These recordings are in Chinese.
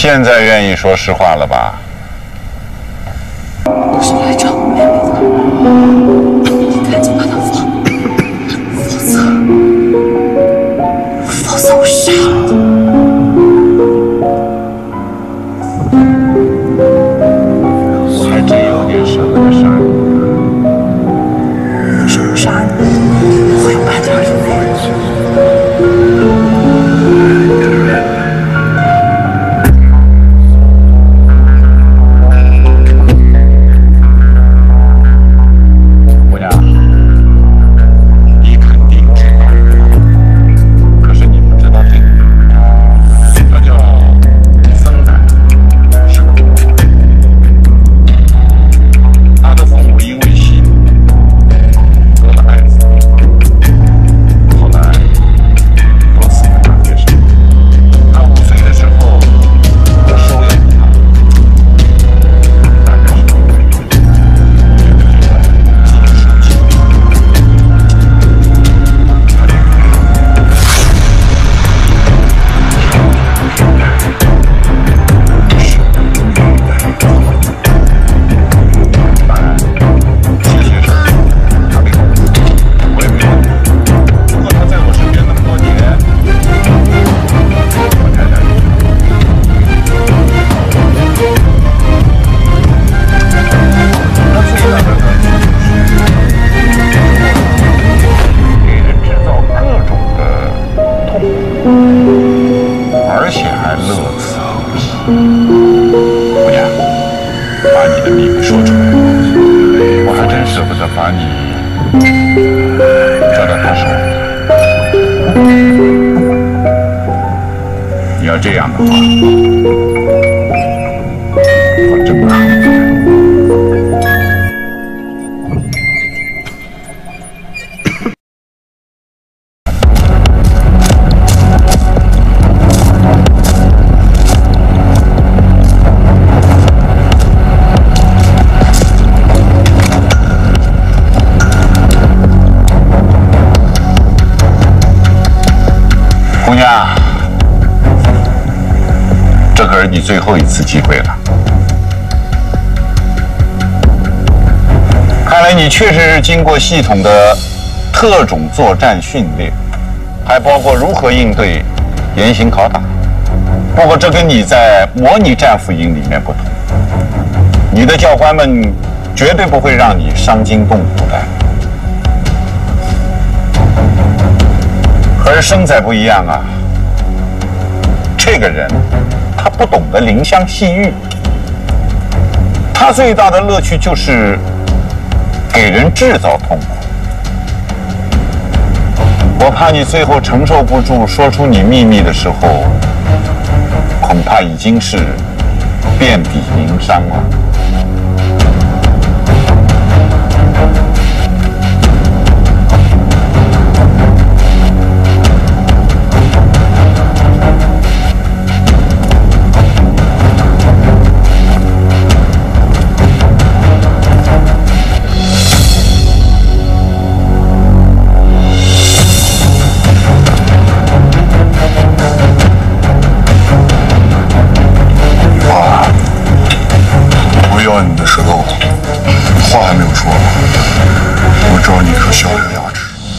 现在愿意说实话了吧？ 我是来找我妹妹的，你赶紧把她放，否则我杀了你。 我还真有点舍不得杀你。 为什么杀你？我有办法入狱。 这样的话，我真的很姑娘。这可是你最后一次机会了。看来你确实是经过系统的特种作战训练，还包括如何应对严刑拷打。不过这跟你在模拟战俘营里面不同，你的教官们绝对不会让你伤筋动骨的。可是生仔不一样啊，这个人。他不懂得怜香惜玉，他最大的乐趣就是给人制造痛苦。我怕你最后承受不住，说出你秘密的时候，恐怕已经是遍体鳞伤了。 话还没有说，我知道你颗小小牙齿。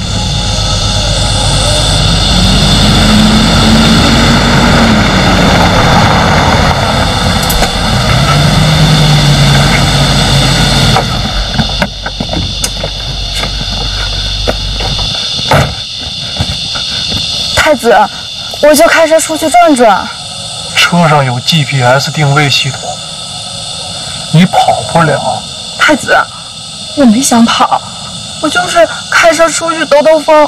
太子，我就开车出去转转。 车上有 GPS 定位系统，你跑不了。 太子，我没想跑，我就是开车出去兜兜风。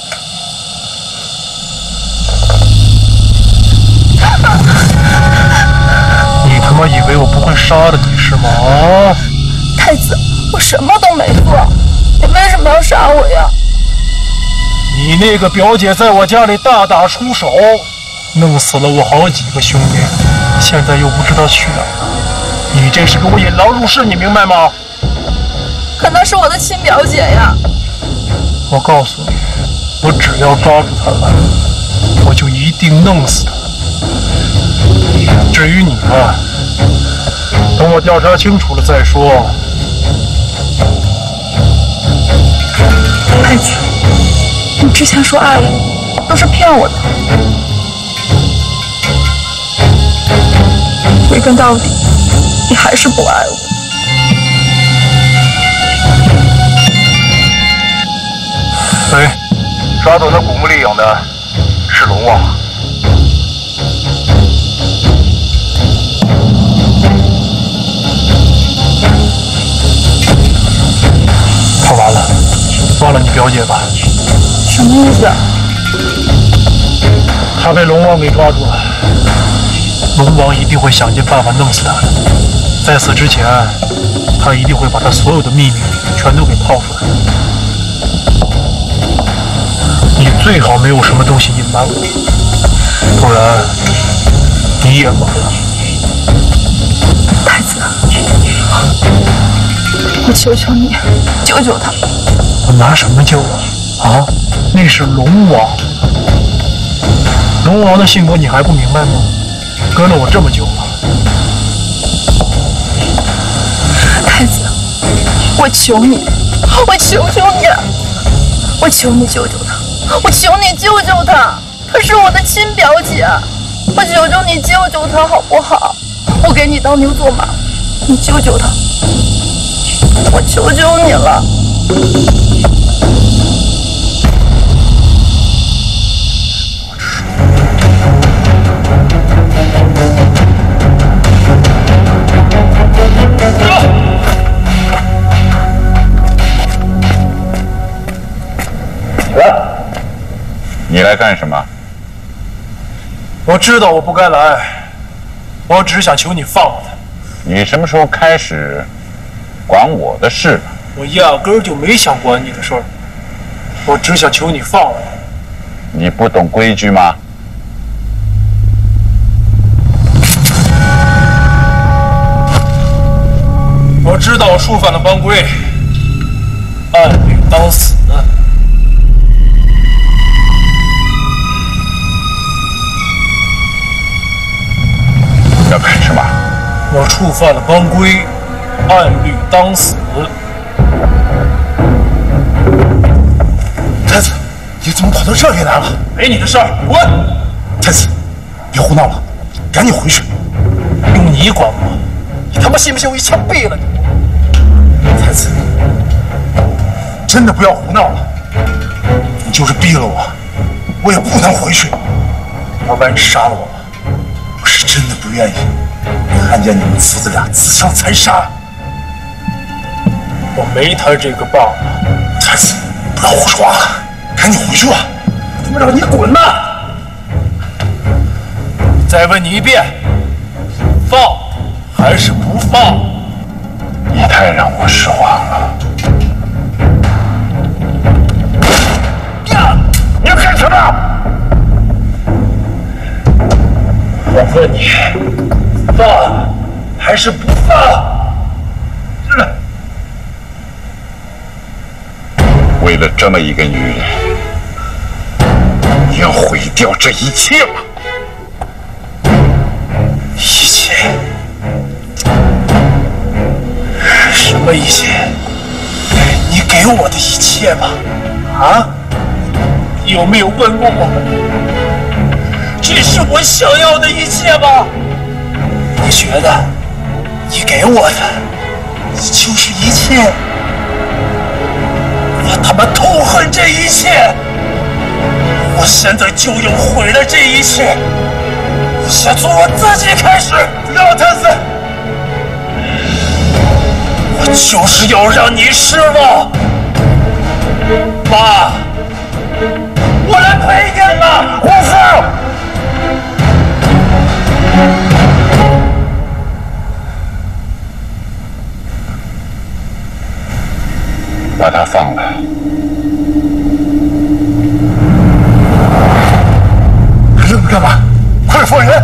你他妈以为我不会杀了你是吗？啊！ 太子，我什么都没做，你为什么要杀我呀？ 你那个表姐在我家里大打出手，弄死了我好几个兄弟，现在又不知道去哪儿。你这是给我引狼入室，你明白吗？ 可那是我的亲表姐呀！ 我告诉你，我只要抓住他们，我就一定弄死他们。 至于你嘛，等我调查清楚了再说。 太子，你之前说爱我，都是骗我的。归根到底，你还是不爱我。 哎，抓走那古墓丽影的是龙王。他完了，忘了你表姐吧？ 什么意思啊？ 他被龙王给抓住了，龙王一定会想尽办法弄死他的。在此之前，他一定会把他所有的秘密全都给套出来。你最好没有什么东西隐瞒我，不然你也完了。 太子，我求求你，救救他！ 我拿什么救啊？那是龙王，龙王的性格你还不明白吗？跟了我这么久了。 太子，我求你，我求求你，我求你救救他！我求你救救她，她是我的亲表姐，我求求你救救她好不好？我给你当牛做马，你救救她，我求求你了。 你来干什么？ 我知道我不该来，我只想求你放了他。 你什么时候开始管我的事了？ 我压根儿就没想管你的事儿，我只想求你放了他。 你不懂规矩吗？ 我知道我触犯了帮规，按律当死。 要干什么？ 我触犯了帮规，按律当死。 太子，你怎么跑到这里来了？ 没你的事儿，滚！ 太子，别胡闹了，赶紧回去。 用你管我？你他妈信不信我一枪毙了你？ 太子，真的不要胡闹了。你就是逼了我，我也不能回去。 要不然你杀了我吧。 我是真的不愿意看见你们父子俩自相残杀。 我没他这个爸爸。 太子，不要胡说话了，赶紧回去吧。 他妈让你滚呐！再问你一遍，放还是不放？ 你太让我失望了。你要干什么？ 我问你，放还是不放？ 为了这么一个女人，你要毁掉这一切吗？ 一切？什么一切？你给我的一切吧？啊？你有没有问过我？这是我想要的一切吗？你觉得你给我的就是一切？我他妈痛恨这一切！我现在就要毁了这一切！先从我自己开始！老太子，我就是要让你失望！妈，我来陪你了！ 胡说！把他放了。 还愣着干嘛？快放人！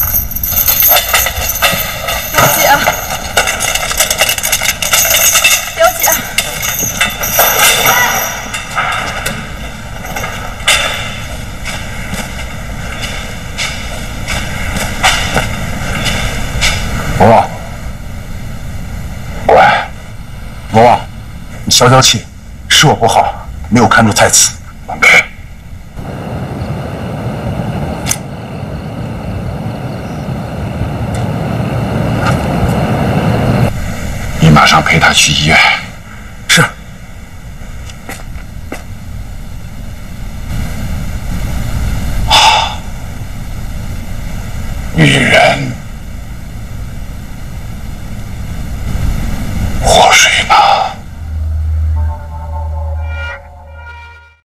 表姐， 国王，喂，国王，你消消气，是我不好，没有看住太子。 你马上陪他去医院。